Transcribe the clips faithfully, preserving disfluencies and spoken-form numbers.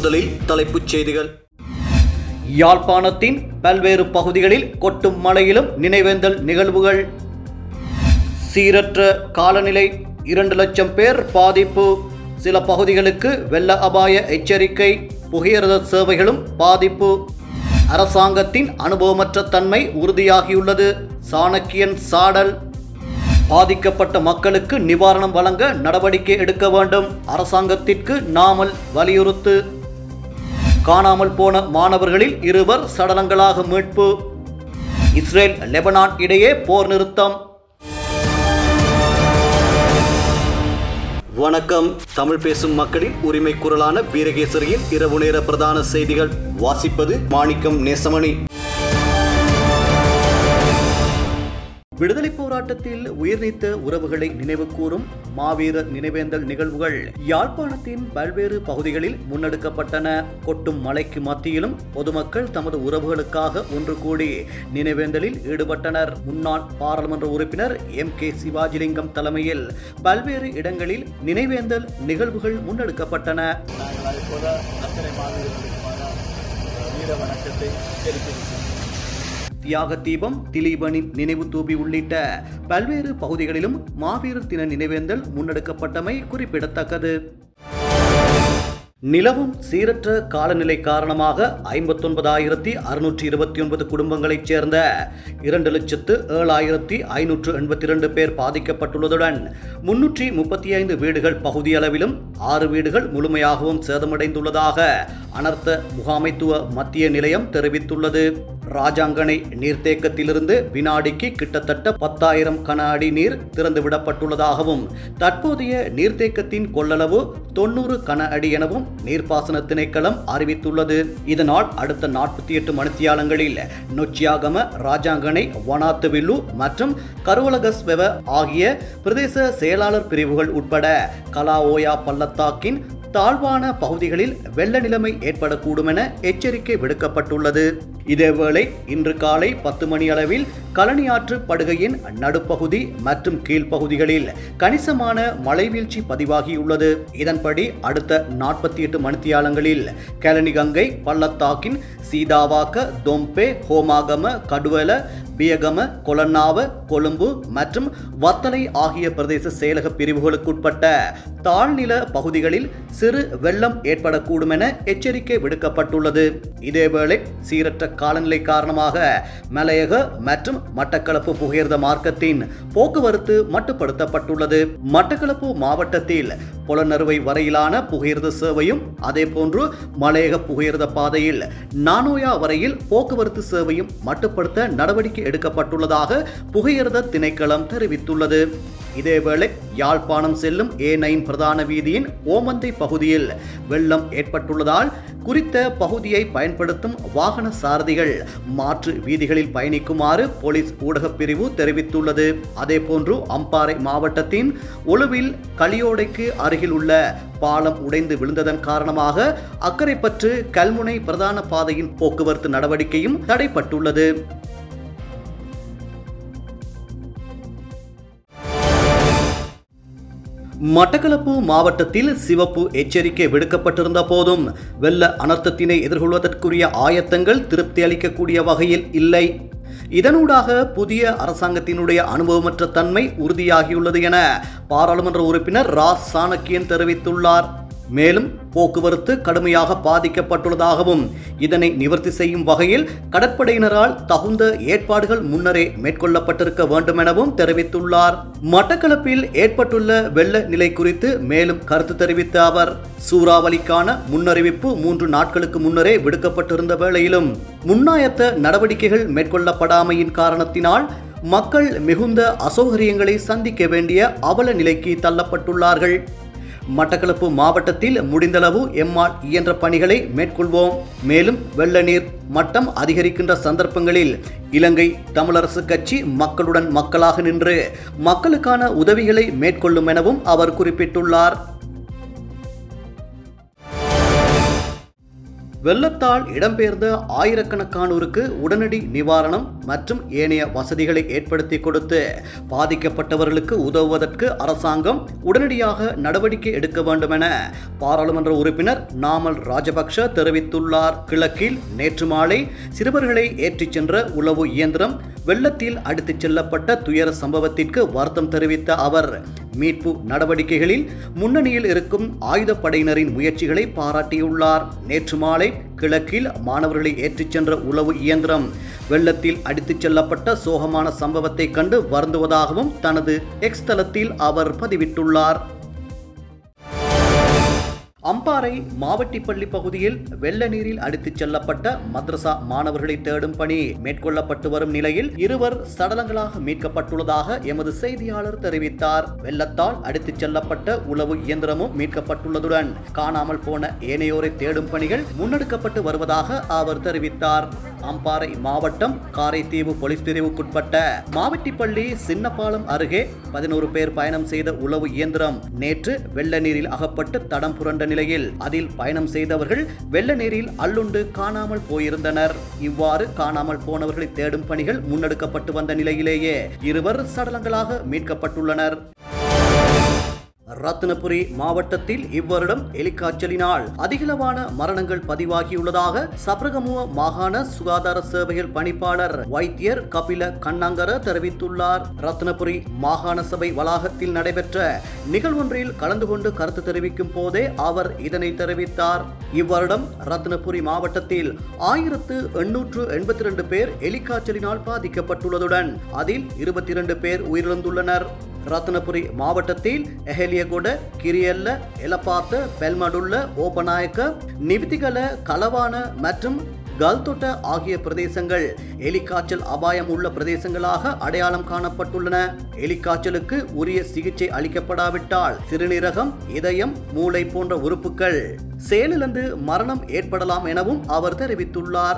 முதலில் தலைப்புச் செய்திகள். யாழ்ப்பாணத்தின் பல்வேறு பகுதிகளில் கொட்டும் மழையிலும் நினைவேந்தல் நிகழ்வுகள். சீரற்ற காலநிலை, இரண்டு லட்சம் பேர் பாதிப்பு. சில பகுதிகளுக்கு வெள்ள அபாய எச்சரிக்கை. புகையிரத சேவைகளும் பாதிப்பு. அரசாங்கத்தின் அனுபவமற்ற தன்மை உறுதியாகியுள்ளது. சாணக்கியன் சாடல். பாதிக்கப்பட்ட மக்களுக்கு நிவாரணம் வழங்க நடவடிக்கை எடுக்க வேண்டும். அரசாங்கத்திற்கு நாமல் வலியுறுத்து. காணாமல் போன மாணவர்களில் இருவர் சடலங்களாக மீட்பு. இஸ்ரேல் லெபனான் இடையே போர் நிறுத்தம். வணக்கம். தமிழ் பேசும் மக்களின் உரிமை குரலான வீரகேசரியின் இரவு நேர பிரதான செய்திகள். வாசிப்பது மாணிக்கம் நேசமணி. விடுதலை போராட்டத்தில் உயிர்நீத்த உறவுகளை நினைவு கூறும் மாவீரர் நினைவேந்தல் நிகழ்வுகள் யாழ்ப்பாணத்தின் பல்வேறு பகுதிகளில் முன்னெடுக்கப்பட்டன. கொட்டும் மழைக்கு மத்தியிலும் பொதுமக்கள் தமது உறவுகளுக்காக ஒன்று கூடி நினைவேந்தலில் ஈடுபட்டனர். முன்னாள் பாராளுமன்ற உறுப்பினர் எம் கே சிவாஜிலிங்கம் தலைமையில் பல்வேறு இடங்களில் நினைவேந்தல் நிகழ்வுகள் முன்னெடுக்கப்பட்டன. தியாக தீபம், திலீபனின் நினைவு தூபி உள்ளிட்ட பல்வேறு பகுதிகளிலும் மாவீரர் தின நினைவேந்தல் முன்னெடுக்கப்பட்டமை குறிப்பிடத்தக்கது. நிலவும் சீரற்ற காலநிலை காரணமாக ஐம்பத்தி ஒன்பதாயிரத்தி அறுநூற்றி இருபத்தி ஒன்பது குடும்பங்களைச் சேர்ந்த இரண்டு லட்சத்து ஏழாயிரத்தி ஐநூற்று எண்பத்தி இரண்டு பேர் பாதிக்கப்பட்டுள்ளதுடன் முன்னூற்றி முப்பத்தி ஐந்து வீடுகள் பகுதியளவிலும் ஆறு வீடுகள் முழுமையாகவும் சேதமடைந்துள்ளதாக அனர்த்த முகாமைத்துவ மத்திய நிலையம் தெரிவித்துள்ளது. ராஜாங்கனை நீர்த்தேக்கத்திலிருந்து வினாடிக்கு கிட்டத்தட்ட பத்தாயிரம் கன அடி நீர் திறந்துவிடப்பட்டுள்ளதாகவும் தற்போதைய நீர்த்தேக்கத்தின் கொள்ளளவு தொன்னூறு கன அடி எனவும் நீர்ப்பாசன திணைக்களம் அறிவித்துள்ளது. இதனால் அடுத்த நாற்பத்தி எட்டு மணித்தியாலங்களில் நொச்சியாகம, ராஜாங்கனை, வனாத்துவில்லு மற்றும் கருவலகஸ்வெவ ஆகிய பிரதேச செயலாளர் பிரிவுகள் உட்பட கலாஓயா பள்ளத்தாக்கின் தாழ்வான பகுதிகளில் வெள்ள நிலைமை ஏற்படக்கூடும் என எச்சரிக்கை விடுக்கப்பட்டுள்ளது. இதேவேளை இன்று காலை பத்து மணி அளவில் கழனியாற்று படுகையின் நடுப்பகுதி மற்றும் கீழ்ப்பகுதிகளில் கணிசமான மழைவீழ்ச்சி பதிவாகியுள்ளது. இதன்படி அடுத்த நாற்பத்தி எட்டு மணித்தியாலங்களில் கழனிகங்கை பள்ளத்தாக்கின் சீதாவாக்க, தொம்பே, ஹோமாகம, கடுவல, பியகம, கொலன்னாவ, கொழும்பு மற்றும் வத்தலை ஆகிய பிரதேச செயலக பிரிவுகளுக்குட்பட்ட தாழ்நில பகுதிகளில் சிறு வெள்ளம் ஏற்படக்கூடும் என எச்சரிக்கை விடுக்கப்பட்டுள்ளது. இதேவேளை சீரற்ற காலநிலை காரணமாக மலையக மற்றும் மட்டக்களப்பு புகையிரத மார்க்கத்தின் போக்குவரத்து மட்டுப்படுத்தப்பட்டுள்ளது. மட்டக்களப்பு மாவட்டத்தில் பொலனறுவை வரையிலான புகையிரத சேவையும் அதேபோன்று மலையக புகையிரத பாதையில் நானோயா வரையில் போக்குவரத்து சேவையும் மட்டுப்படுத்த நடவடிக்கை எடுக்கப்பட்டுள்ளதாக புகையிரத திணைக்களம் தெரிவித்துள்ளது. இதேவேளை யாழ்ப்பாணம் செல்லும் ஏ நைன் பிரதான வீதியின் ஓமந்தை பகுதியில் வெள்ளம் ஏற்பட்டுள்ளதால் குறித்த பகுதியை பயன்படுத்தும் வாகன சாரதிகள் மாற்று வீதிகளில் பயணிக்குமாறு போலீஸ் ஊடகப் பிரிவு தெரிவித்துள்ளது. அதேபோன்று அம்பாறை மாவட்டத்தின் ஒழுவில் களியோடைக்கு அருகில் உள்ள பாலம் உடைந்து விழுந்ததன் காரணமாக அக்கரைப்பற்று கல்முனை பிரதான பாதையின் போக்குவரத்து நடவடிக்கையும் தடைப்பட்டுள்ளது. மட்டக்களப்பு மாவட்டத்தில் சிவப்பு எச்சரிக்கை விடுக்கப்பட்டிருந்த போதும் வெள்ள அனர்த்தத்தினை எதிர்கொள்வதற்குரிய ஆயத்தங்கள் திருப்தி அளிக்கக்கூடிய வகையில் இல்லை. இதனூடாக புதிய அரசாங்கத்தினுடைய அனுபவமற்ற தன்மை உறுதியாகியுள்ளது என பாராளுமன்ற உறுப்பினர் ரா சாணக்கியன் தெரிவித்துள்ளார். மேலும் போக்குவரத்து கடுமையாக பாதிக்கப்பட்டுள்ளதாகவும் இதனை நிவர்த்தி செய்யும் வகையில் கடற்படையினரால் தகுந்த ஏற்பாடுகள் முன்னரே மேற்கொள்ளப்பட்டிருக்க வேண்டும் எனவும் தெரிவித்துள்ளார். மட்டக்களப்பில் ஏற்பட்டுள்ள வெள்ள நிலை குறித்து மேலும் கருத்து தெரிவித்த அவர், சூறாவளிக்கான முன்னறிவிப்பு மூன்று நாட்களுக்கு முன்னரே விடுக்கப்பட்டிருந்த வேளையிலும் முன்னாயத்த நடவடிக்கைகள் மேற்கொள்ளப்படாமையின் காரணத்தினால் மக்கள் மிகுந்த அசௌகரியங்களை சந்திக்க வேண்டிய அவல நிலைக்கு தள்ளப்பட்டுள்ளார்கள். மட்டக்களப்பு மாவட்டத்தில் முடிந்தளவு எம்மால் இயன்ற பணிகளை மேற்கொள்வோம். மேலும் வெள்ள நீர் மட்டம் அதிகரிக்கின்ற சந்தர்ப்பங்களில் இலங்கை தமிழரசு கட்சி மக்களுடன் மக்களாக நின்று மக்களுக்கான உதவிகளை மேற்கொள்ளும் எனவும் அவர் குறிப்பிட்டுள்ளார். வெள்ளத்தால் இடம்பெயர்ந்த ஆயிரக்கணக்கானோருக்கு உடனடி நிவாரணம் மற்றும் ஏனைய வசதிகளை ஏற்படுத்தி கொடுத்து பாதிக்கப்பட்டவர்களுக்கு உதவுவதற்கு அரசாங்கம் உடனடியாக நடவடிக்கை எடுக்க வேண்டும் என பாராளுமன்ற உறுப்பினர் நாமல் ராஜபக்ஷ தெரிவித்துள்ளார். கிழக்கில் நேற்று மாலை சிறுவர்களை ஏற்றிச் சென்ற உளவு இயந்திரம் வெள்ளத்தில் அடித்துச் செல்லப்பட்ட துயர சம்பவத்திற்கு வருத்தம் தெரிவித்த அவர் மீட்பு நடவடிக்கைகளில் முன்னணியில் இருக்கும் ஆயுதப்படையினரின் முயற்சிகளை பாராட்டியுள்ளார். நேற்று மாலை கிழக்கில் மாணவர்களை ஏற்றிச் சென்ற உளவு இயந்திரம் வெள்ளத்தில் அடித்துச் செல்லப்பட்ட சோகமான சம்பவத்தை கண்டு வருந்துவதாகவும் தனது எக்ஸ் தளத்தில் அவர் பதிவிட்டுள்ளார். அம்பாறை மாவட்டிப்பள்ளி பகுதியில் வெள்ள நீரில் அடித்துச் செல்லப்பட்ட மദ്രസா மாணவர்களை தேடும் பணி மேற்கொள்ளப்பட்டு வரும் நிலையில் இருவர் சடலங்களாக மீட்கப்பட்டுள்ளதாக எமது செய்தியாளர் தெரிவித்தார். வெள்ளத்தால் அடித்துச் செல்லப்பட்ட உளவு இயந்திரமும் மீட்கப்பட்டுள்ளதுடன் காணாமல் போன ஏனையோரை தேடும் பணிகள் முன்னெடுக்கப்பட்டு வருவதாக அவர் தெரிவித்தார். அம்பாறை மாவட்டம் காரைதீவு போலீஸ் பிரிவுக்குட்பட்ட மாவட்டிப்பள்ளி சின்னப்பாலம் அருகே பதினோரு பேர் பயணம் செய்த உளவு இயந்திரம் நேற்று வெள்ள நீரில் அகப்பட்டு தடம் புரண்ட நிலையில் அதில் பயணம் செய்தவர்கள் வெள்ள நீரில் அள்ளுண்டு காணாமல் போயிருந்தனர். இவ்வாறு காணாமல் போனவர்களை தேடும் பணிகள் முன்னெடுக்கப்பட்டு வந்த நிலையிலேயே இருவர் சடலங்களாக மீட்கப்பட்டுள்ளனர். ரத்தினபுரி மாவட்டத்தில் இவ்வருடம் எலிக்காய்ச்சலினால் அதிகளவான மரணங்கள் பதிவாகியுள்ளதாக சப்ரகமுவ மாகாண சுகாதார சேவைகள் பணிப்பாளர் வைத்தியர் கபில கண்ணாங்கர தெரிவித்துள்ளார். ரத்தினபுரி மாகாண சபை வளாகத்தில் நடைபெற்ற நிகழ்வொன்றில் கலந்து கொண்டு கருத்து தெரிவிக்கும் போதே அவர் இதனை தெரிவித்தார். இவ்வருடம் ரத்தினபுரி மாவட்டத்தில் ஆயிரத்து எண்ணூற்று எண்பத்தி இரண்டு பேர் எலிக்காய்ச்சலினால் பாதிக்கப்பட்டுள்ளதுடன் அதில் இருபத்தி இரண்டு பேர் உயிரிழந்துள்ளனர். ரத்தினபுரி மாவட்டத்தில் எஹலியகொட, கிரியல்ல, எலப்பாத்த, பெல்மடுள்ள, ஓபநாயக்க, நிவித்திகல, கலவான மற்றும் கல்தொட்ட ஆகிய பிரதேசங்கள் எலிக்காய்ச்சல் அபாயம் உள்ள பிரதேசங்களாக அடையாளம் காணப்பட்டுள்ளன. எலிக்காய்ச்சலுக்கு உரிய சிகிச்சை அளிக்கப்படாவிட்டால் சிறுநீரகம், இதயம், மூளை போன்ற உறுப்புகள் செயலிழந்து மரணம் ஏற்படலாம் எனவும் அவர் தெரிவித்துள்ளார்.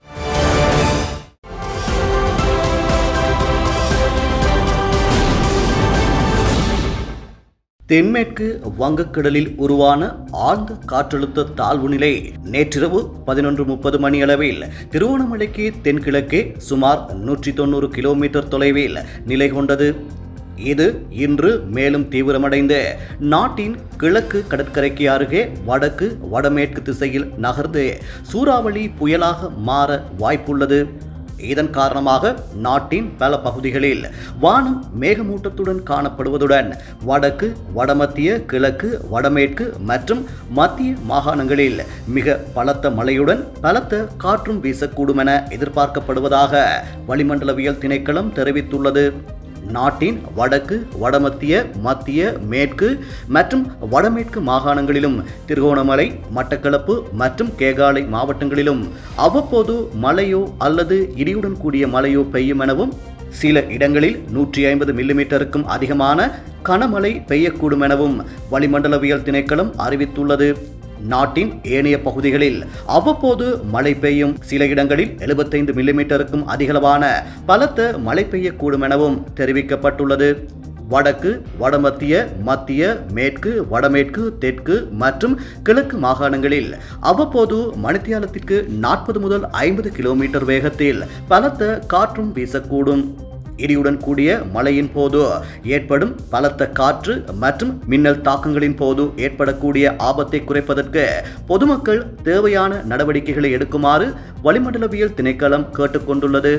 தென்மேற்கு வங்கக்கடலில் உருவான ஆழ்ந்த காற்றழுத்த தாழ்வு நிலை நேற்றிரவு பதினொன்று முப்பது மணியளவில் திருவோணமலைக்கு தென்கிழக்கே சுமார் நூற்றி தொண்ணூறு கிலோமீட்டர் தொலைவில் நிலை கொண்டது. இது இன்று மேலும் தீவிரமடைந்து நாட்டின் கிழக்கு கடற்கரைக்கு அருகே வடக்கு வடமேற்கு திசையில் நகர்ந்து சூறாவளி புயலாக மாற வாய்ப்புள்ளது. இதன் காரணமாக நாட்டின் பல பகுதிகளில் வானம் மேகமூட்டத்துடன் காணப்படுவதுடன் வடக்கு, வடமத்திய, கிழக்கு, வடமேற்கு மற்றும் மத்திய மாகாணங்களில் மிக பலத்த மழையுடன் பலத்த காற்றும் வீசக்கூடும் என எதிர்பார்க்கப்படுவதாக வளிமண்டலவியல் திணைக்களம் தெரிவித்துள்ளது. நாட்டின் வடக்கு, வடமத்திய, மத்திய, மேற்கு மற்றும் வடமேற்கு மாகாணங்களிலும் திருகோணமலை, மட்டக்களப்பு மற்றும் கேகாலை மாவட்டங்களிலும் அவ்வப்போது மழையோ அல்லது இடியுடன் கூடிய மழையோ பெய்யும் எனவும் சில இடங்களில் நூற்றி ஐம்பது மில்லிமீட்டருக்கும் அதிகமான கனமழை பெய்யக்கூடும் எனவும் வளிமண்டலவியல் திணைக்களம் அறிவித்துள்ளது. நாட்டின் ஏனைய பகுதிகளில் அவ்வப்போது மழை பெய்யும், சில இடங்களில் எழுபத்தைந்து மில்லிமீட்டருக்கும் அதிகளவான பலத்த மழை பெய்யக்கூடும் எனவும் தெரிவிக்கப்பட்டுள்ளது. வடக்கு, வடமத்திய, மத்திய, மேற்கு, வடமேற்கு, தெற்கு மற்றும் கிழக்கு மாகாணங்களில் அவ்வப்போது மணித்தியாலத்திற்கு நாற்பது முதல் ஐம்பது கிலோமீட்டர் வேகத்தில் பலத்த காற்றும் வீசக்கூடும். இடியுடன் கூடிய மழையின் போது ஏற்படும் பலத்த காற்று மற்றும் மின்னல் தாக்கங்களின் போது ஏற்படக்கூடிய ஆபத்தை குறைப்பதற்கு பொதுமக்கள் தேவையான நடவடிக்கைகளை எடுக்குமாறு வளிமண்டலவியல் திணைக்களம் கேட்டுக்கொண்டுள்ளது.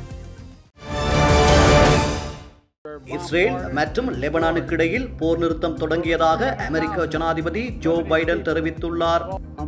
இஸ்ரேல் மற்றும் லெபனானுக்கு இடையில் போர் நிறுத்தம் தொடங்கியதாக அமெரிக்க ஜனாதிபதி ஜோ பைடன் தெரிவித்துள்ளார்.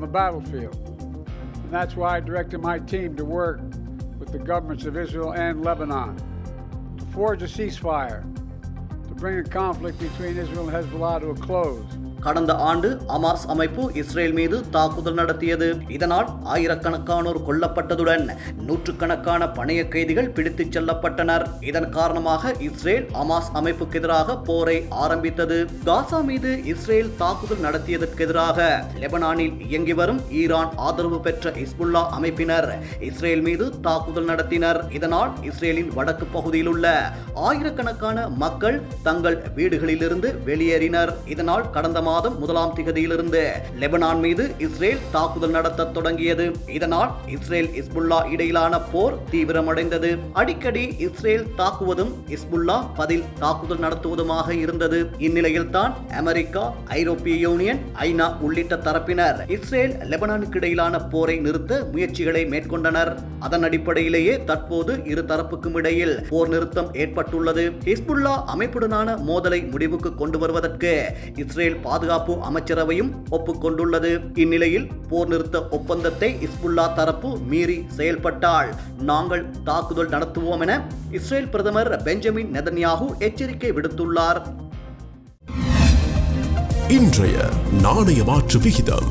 Forge a ceasefire to bring the conflict between Israel and Hezbollah to a close. கடந்த ஆண்டு அமாஸ் அமைப்பு இஸ்ரேல் மீது தாக்குதல் நடத்தியது. இதனால் ஆயிரக்கணக்கானோர் கொல்லப்பட்டதுடன் நூற்றுக்கணக்கான பணைய கைதிகள் பிடித்துச் செல்லப்பட்டனர். இதன் காரணமாக இஸ்ரேல் அமாஸ் அமைப்புக்கு எதிராக போரை ஆரம்பித்தது. காசா மீது இஸ்ரேல் தாக்குதல் நடத்தியதற்கு எதிராக லெபனானில் இயங்கி வரும் ஈரான் ஆதரவு பெற்ற ஹிஸ்புல்லா அமைப்பினர் இஸ்ரேல் மீது தாக்குதல் நடத்தினர். இதனால் இஸ்ரேலின் வடக்கு பகுதியில் உள்ள ஆயிரக்கணக்கான மக்கள் தங்கள் வீடுகளிலிருந்து வெளியேறினர். இதனால் கடந்த மாதம் முதலாம் திகதியிலிருந்து லெபனான் மீது இஸ்ரேல் தாக்குதல் நடத்த தொடங்கியது. இதனால் இஸ்ரேல் இஸ்புல்லா இடையிலான போர் தீவிரமடைந்தது. அடிக்கடி இஸ்ரேல் தாக்குவதும் இஸ்புல்லா பதில் தாக்குதல் நடத்துவதுமாக இருந்தது. இந்நிலையில் தான் அமெரிக்கா, ஐரோப்பிய யூனியன், ஐநா உள்ளிட்ட தரப்பினர் இஸ்ரேல் லெபனானுக்கு இடையிலான போரை நிறுத்த முயற்சிகளை மேற்கொண்டனர். அதன் அடிப்படையிலேயே தற்போது இரு தரப்புக்கும் இடையில் போர் நிறுத்தம் ஏற்பட்டுள்ளது. ஹிஸ்புல்லா அமைப்புடனான மோதலை முடிவுக்கு கொண்டு வருவதற்கு இஸ்ரேல் பாதுகாப்பு அமைச்சரவையும் ஒப்புக்கொண்டுள்ளது. இந்நிலையில் போர் நிறுத்த ஒப்பந்தத்தை ஹிஸ்புல்லா தரப்பு மீறி செயல்பட்டால் நாங்கள் தாக்குதல் நடத்துவோம் என இஸ்ரேல் பிரதமர் பெஞ்சமின் நெதன்யாகு எச்சரிக்கை விடுத்துள்ளார். இன்றைய நாணய மாற்று விகிதம்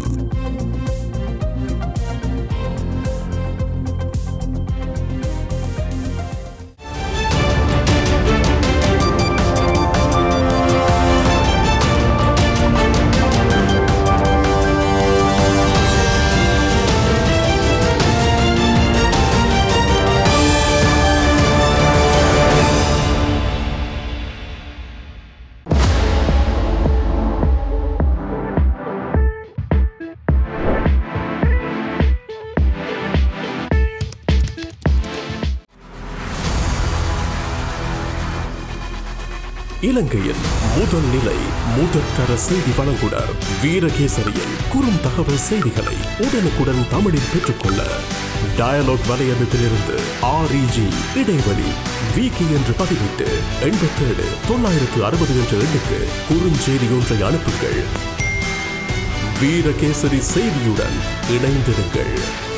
இலங்கையின் முதல் நிலை முதற்கர செய்தி வழங்குனர் வீரகேசரியின் குறும் தகவல் செய்திகளை உடனுக்குடன் தமிழில் பெற்றுக்கொள்ள டயலாக் வலையமைப்பிலிருந்து ஆர்இஜி இடைவெளி வீக்கி என்று பதிவிட்டு எண்பத்தேழு தொள்ளாயிரத்து அறுபது என்ற எண்ணுக்கு குறுஞ்செய்தி ஒன்றை அனுப்புங்கள். வீரகேசரி செய்தியுடன் இணைந்திருங்கள்.